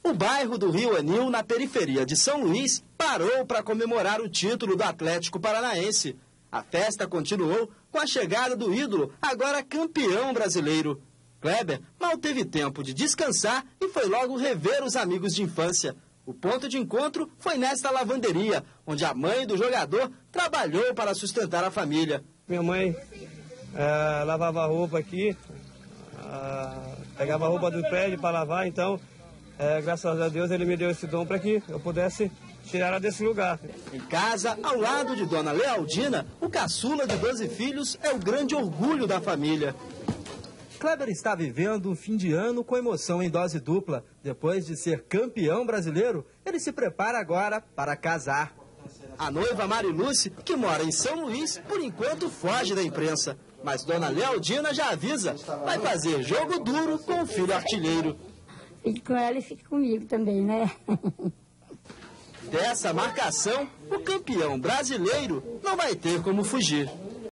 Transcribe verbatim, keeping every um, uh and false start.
O bairro do Rio Anil, na periferia de São Luís, parou para comemorar o título do Atlético Paranaense. A festa continuou com a chegada do ídolo, agora campeão brasileiro. Kleber mal teve tempo de descansar e foi logo rever os amigos de infância. O ponto de encontro foi nesta lavanderia, onde a mãe do jogador trabalhou para sustentar a família. Minha mãe é, lavava roupa aqui, é, pegava a roupa do prédio para lavar, então, é, graças a Deus, ele me deu esse dom para que eu pudesse tirar ela desse lugar. Em casa, ao lado de Dona Lealdina, o caçula de doze filhos é o grande orgulho da família. Kleber está vivendo um fim de ano com emoção em dose dupla. Depois de ser campeão brasileiro, ele se prepara agora para casar. A noiva Marilúcia, que mora em São Luís, por enquanto foge da imprensa. Mas Dona Lealdina já avisa, vai fazer jogo duro com o filho artilheiro. Fique com ela e fique comigo também, né? Dessa marcação, o campeão brasileiro não vai ter como fugir.